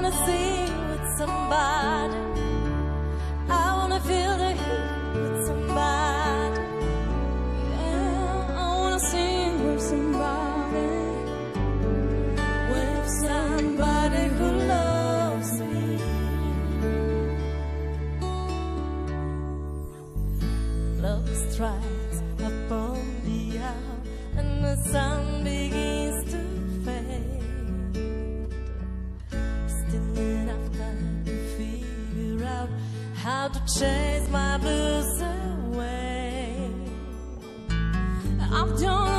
wanna sing with somebody. I wanna feel the heat with somebody. Yeah, I wanna sing with somebody. With somebody who loves me. Love strikes upon the hour and the sun begins to fade. Still enough time to figure out how to chase my blues away. I've done